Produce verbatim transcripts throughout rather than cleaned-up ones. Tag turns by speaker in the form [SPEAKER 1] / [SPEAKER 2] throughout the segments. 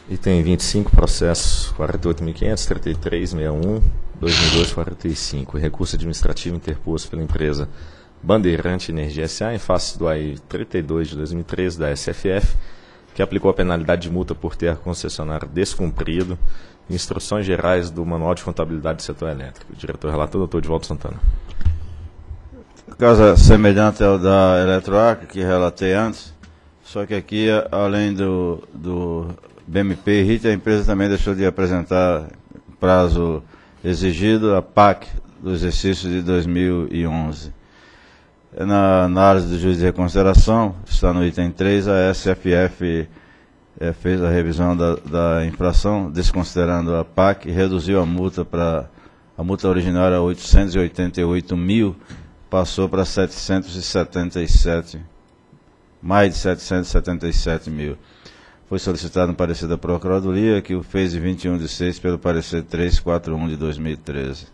[SPEAKER 1] Item vinte e cinco, processo quarenta e oito mil quinhentos, trinta e três, sessenta e um, dois mil e dois, quarenta e cinco. Recurso administrativo interposto pela empresa Bandeirante Energia S A em face do A I trinta e dois de dois mil e treze da S F F, que aplicou a penalidade de multa por ter a concessionária descumprido instruções gerais do Manual de Contabilidade do Setor Elétrico. O diretor relator, doutor Edivaldo Santana.
[SPEAKER 2] Caso é semelhante ao da Eletroacre, que relatei antes, só que aqui, além do, do B M P e R I T, a empresa também deixou de apresentar prazo exigido a P A C do exercício de dois mil e onze. Na análise do juiz de reconsideração, está no item três, a S F F é, fez a revisão da, da infração, desconsiderando a P A C, e reduziu a multa para a multa originária a oitocentos e oitenta e oito mil, passou para setecentos e setenta e sete, mais de setecentos e setenta e sete mil. Foi solicitado um parecer da Procuradoria, que o fez em vinte e um de seis pelo parecer trezentos e quarenta e um de dois mil e treze.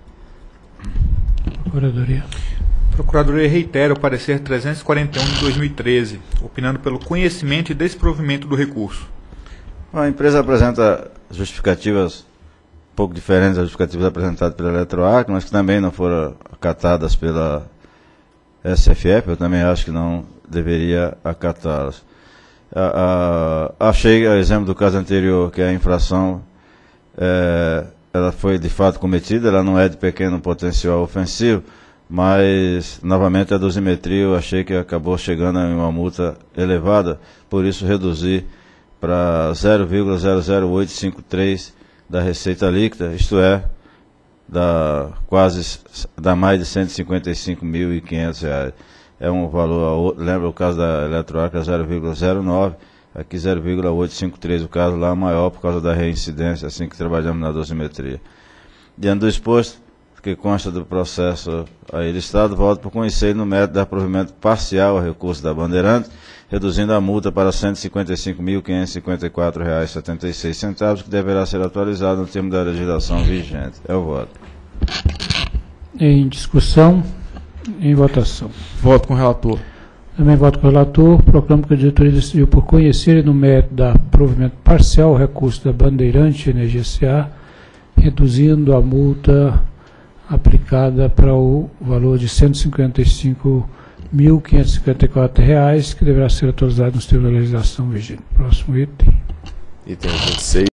[SPEAKER 3] Procuradoria.
[SPEAKER 4] Procuradoria reitera o parecer trezentos e quarenta e um de dois mil e treze, opinando pelo conhecimento e desprovimento do recurso.
[SPEAKER 2] A empresa apresenta justificativas um pouco diferentes das justificativas apresentadas pela Eletroacre, mas que também não foram acatadas pela S F F, eu também acho que não deveria acatá-las. A, a, achei, a exemplo do caso anterior, que a infração é, ela foi de fato cometida, ela não é de pequeno potencial ofensivo, mas novamente a dosimetria eu achei que acabou chegando em uma multa elevada, por isso reduzi para zero vírgula zero zero oito cinco três da receita líquida, isto é, dá quase, dá mais de cento e cinquenta e cinco mil e quinhentos reais. É um valor, lembra o caso da Eletroacre, zero vírgula zero nove, aqui zero vírgula oito cinco três, o caso lá maior por causa da reincidência, assim que trabalhamos na dosimetria. Diante do exposto, que consta do processo aí listado, volto por conhecer no método de aprovimento parcial ao recurso da Bandeirante, reduzindo a multa para cento e cinquenta e cinco mil quinhentos e cinquenta e quatro reais e setenta e seis centavos, que deverá ser atualizado no termo da legislação vigente. É o voto.
[SPEAKER 3] Em discussão, em votação.
[SPEAKER 5] Voto com o relator.
[SPEAKER 3] Também voto com o relator. Proclamo que a diretoria decidiu por conhecer e no mérito da provimento parcial ao recurso da Bandeirante Energia S A, reduzindo a multa aplicada para o valor de cento e cinquenta e cinco mil quinhentos e cinquenta e quatro reais, que deverá ser atualizado no termo da legislação vigente. Próximo item.
[SPEAKER 1] Item vinte e seis.